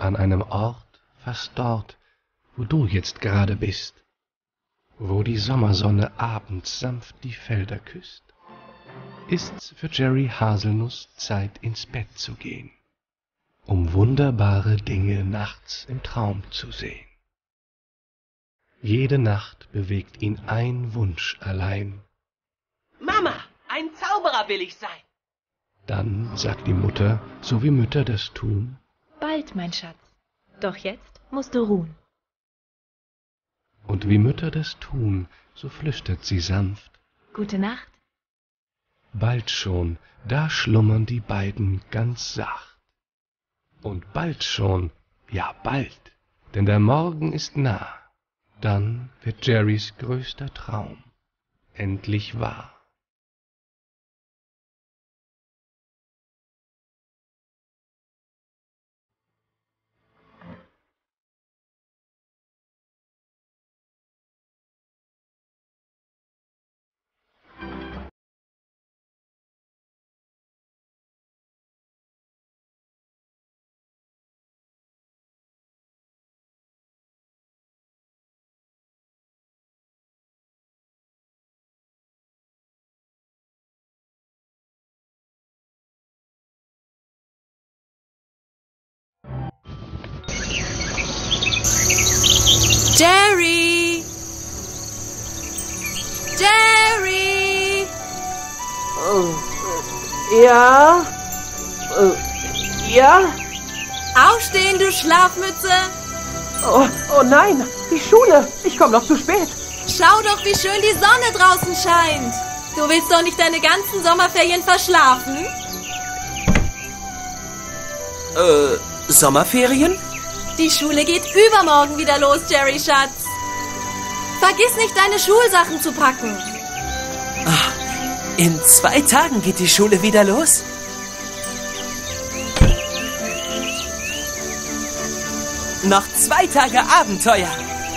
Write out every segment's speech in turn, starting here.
an einem Ort, fast dort, wo du jetzt gerade bist, wo die Sommersonne abends sanft die Felder küsst, ist's für Jerry Haselnuss Zeit, ins Bett zu gehen, um wunderbare Dinge nachts im Traum zu sehen. Jede Nacht bewegt ihn ein Wunsch allein. Mama, ein Zauberer will ich sein. Dann sagt die Mutter, so wie Mütter das tun: Bald, mein Schatz. Doch jetzt musst du ruhen. Und wie Mütter das tun, so flüstert sie sanft: Gute Nacht. Bald schon, da schlummern die beiden ganz sacht. Und bald schon, ja bald, denn der Morgen ist nah, dann wird Jerrys größter Traum endlich wahr. Jerry! Jerry! Ja? Ja? Aufstehen, du Schlafmütze! Oh nein, die Schule. Ich komme noch zu spät. Schau doch, wie schön die Sonne draußen scheint. Du willst doch nicht deine ganzen Sommerferien verschlafen? Sommerferien? Die Schule geht übermorgen wieder los, Jerry Schatz. Vergiss nicht, deine Schulsachen zu packen. Ach, in 2 Tagen geht die Schule wieder los? Noch 2 Tage Abenteuer.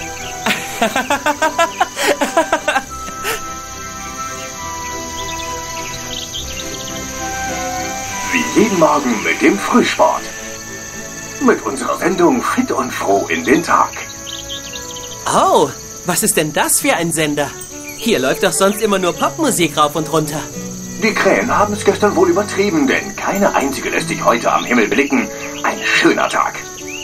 Wie jeden Morgen mit dem Frühsport. Mit unserer Sendung Fit und Froh in den Tag. Oh, was ist denn das für ein Sender? Hier läuft doch sonst immer nur Popmusik rauf und runter. Die Krähen haben es gestern wohl übertrieben, denn keine einzige lässt sich heute am Himmel blicken. Ein schöner Tag.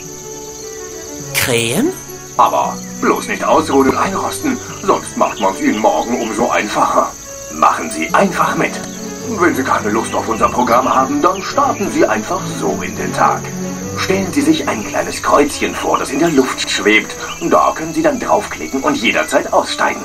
Krähen? Aber bloß nicht ausruhen und einrosten, sonst macht man es ihnen morgen umso einfacher. Machen Sie einfach mit. Wenn Sie keine Lust auf unser Programm haben, dann starten Sie einfach so in den Tag. Stellen Sie sich ein kleines Kreuzchen vor, das in der Luft schwebt. Da können Sie dann draufklicken und jederzeit aussteigen.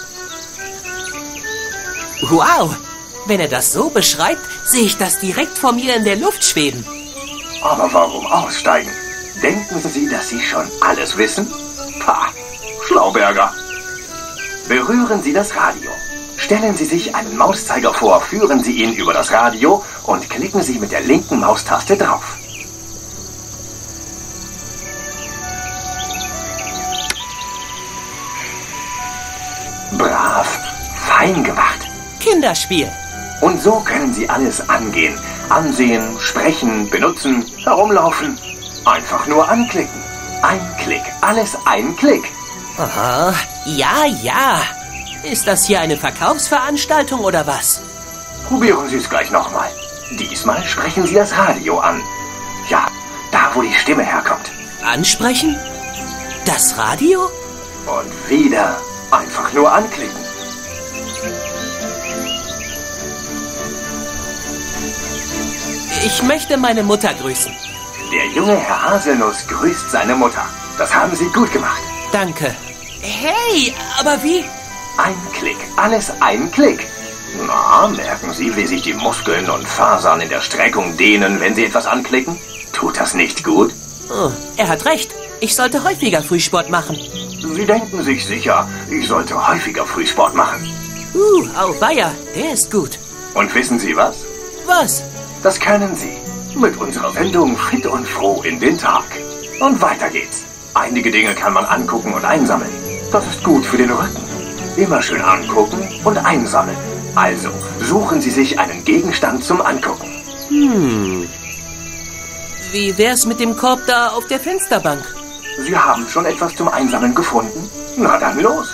Wow, wenn er das so beschreibt, sehe ich das direkt vor mir in der Luft schweben. Aber warum aussteigen? Denken Sie, dass Sie schon alles wissen? Pah, Schlauberger. Berühren Sie das Radio. Stellen Sie sich einen Mauszeiger vor, führen Sie ihn über das Radio und klicken Sie mit der linken Maustaste drauf. Brav, fein gemacht. Kinderspiel. Und so können Sie alles angehen. Ansehen, sprechen, benutzen, herumlaufen. Einfach nur anklicken. Ein Klick, alles ein Klick. Aha, ja. Ist das hier eine Verkaufsveranstaltung oder was? Probieren Sie es gleich nochmal. Diesmal sprechen Sie das Radio an. Ja, da wo die Stimme herkommt. Ansprechen? Das Radio? Und wieder einfach nur anklicken. Ich möchte meine Mutter grüßen. Der junge Herr Haselnuss grüßt seine Mutter. Das haben Sie gut gemacht. Danke. Hey, aber wie? Ein Klick, alles ein Klick. Na, merken Sie, wie sich die Muskeln und Fasern in der Streckung dehnen, wenn Sie etwas anklicken? Tut das nicht gut? Oh, er hat recht. Ich sollte häufiger Frühsport machen. Sie denken sich sicher, ich sollte häufiger Frühsport machen. Auweia, der ist gut. Und wissen Sie was? Was? Das können Sie. Mit unserer Sendung Fit und Froh in den Tag. Und weiter geht's. Einige Dinge kann man angucken und einsammeln. Das ist gut für den Rücken. Immer schön angucken und einsammeln. Also, suchen Sie sich einen Gegenstand zum Angucken. Wie wär's mit dem Korb da auf der Fensterbank? Sie haben schon etwas zum Einsammeln gefunden? Na dann los.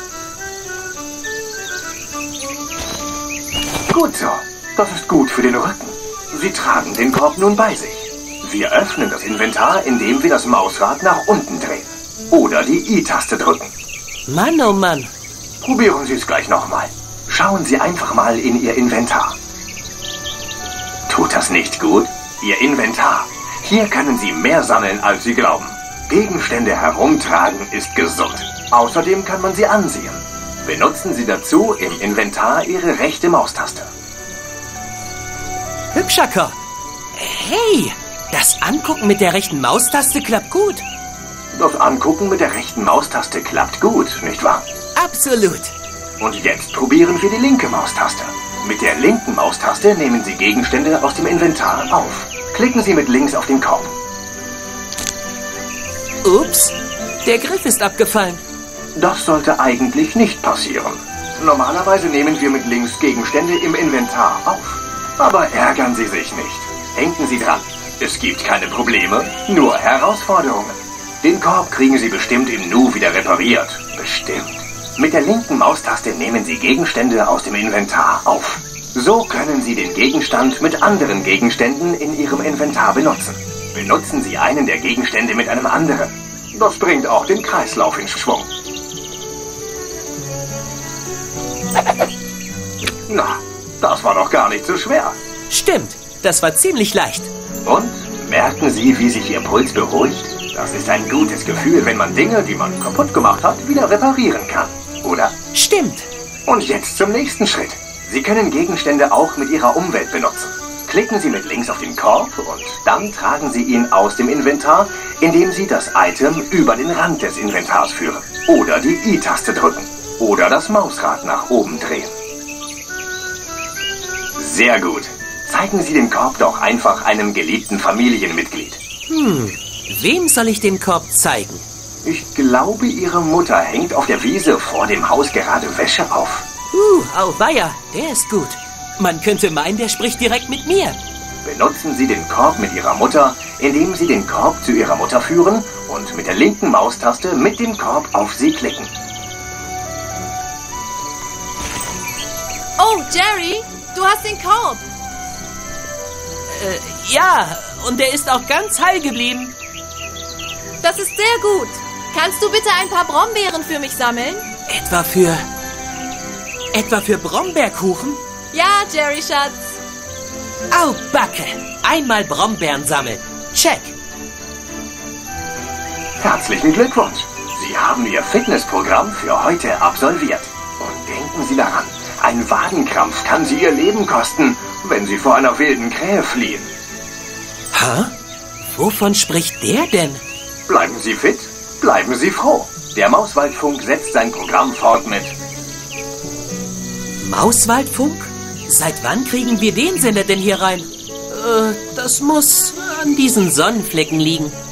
Gut so. Das ist gut für den Rücken. Sie tragen den Korb nun bei sich. Wir öffnen das Inventar, indem wir das Mausrad nach unten drehen. Oder die I-Taste drücken. Mann, oh Mann. Probieren Sie es gleich nochmal. Schauen Sie einfach mal in Ihr Inventar. Tut das nicht gut? Ihr Inventar. Hier können Sie mehr sammeln, als Sie glauben. Gegenstände herumtragen ist gesund. Außerdem kann man sie ansehen. Benutzen Sie dazu im Inventar Ihre rechte Maustaste. Hübscher Korb. Hey, das Angucken mit der rechten Maustaste klappt gut. Das Angucken mit der rechten Maustaste klappt gut, nicht wahr? Absolut. Und jetzt probieren wir die linke Maustaste. Mit der linken Maustaste nehmen Sie Gegenstände aus dem Inventar auf. Klicken Sie mit links auf den Korb. Ups, der Griff ist abgefallen. Das sollte eigentlich nicht passieren. Normalerweise nehmen wir mit links Gegenstände im Inventar auf. Aber ärgern Sie sich nicht. Denken Sie dran, es gibt keine Probleme, nur Herausforderungen. Den Korb kriegen Sie bestimmt im Nu wieder repariert. Bestimmt. Mit der linken Maustaste nehmen Sie Gegenstände aus dem Inventar auf. So können Sie den Gegenstand mit anderen Gegenständen in Ihrem Inventar benutzen. Benutzen Sie einen der Gegenstände mit einem anderen. Das bringt auch den Kreislauf in Schwung. Na, das war doch gar nicht so schwer. Stimmt, das war ziemlich leicht. Und? Merken Sie, wie sich Ihr Puls beruhigt? Das ist ein gutes Gefühl, wenn man Dinge, die man kaputt gemacht hat, wieder reparieren kann. Oder? Stimmt. Und jetzt zum nächsten Schritt. Sie können Gegenstände auch mit Ihrer Umwelt benutzen. Klicken Sie mit links auf den Korb und dann tragen Sie ihn aus dem Inventar, indem Sie das Item über den Rand des Inventars führen. Oder die I-Taste drücken. Oder das Mausrad nach oben drehen. Sehr gut. Zeigen Sie den Korb doch einfach einem geliebten Familienmitglied. Wem soll ich den Korb zeigen? Ich glaube, Ihre Mutter hängt auf der Wiese vor dem Haus gerade Wäsche auf. Auweia, der ist gut. Man könnte meinen, der spricht direkt mit mir. Benutzen Sie den Korb mit Ihrer Mutter, indem Sie den Korb zu Ihrer Mutter führen und mit der linken Maustaste mit dem Korb auf sie klicken. Oh, Jerry, du hast den Korb. Ja, und der ist auch ganz heil geblieben. Das ist sehr gut. Kannst du bitte ein paar Brombeeren für mich sammeln? Etwa für Brombeerkuchen? Ja, Jerry, Schatz. Au, Backe. Einmal Brombeeren sammeln. Check. Herzlichen Glückwunsch. Sie haben Ihr Fitnessprogramm für heute absolviert. Und denken Sie daran, ein Wadenkrampf kann Sie Ihr Leben kosten, wenn Sie vor einer wilden Krähe fliehen. Hä? Wovon spricht der denn? Bleiben Sie fit, bleiben Sie froh. Der Mauswaldfunk setzt sein Programm fort mit... Mauswaldfunk? Seit wann kriegen wir den Sender denn hier rein? Das muss an diesen Sonnenflecken liegen.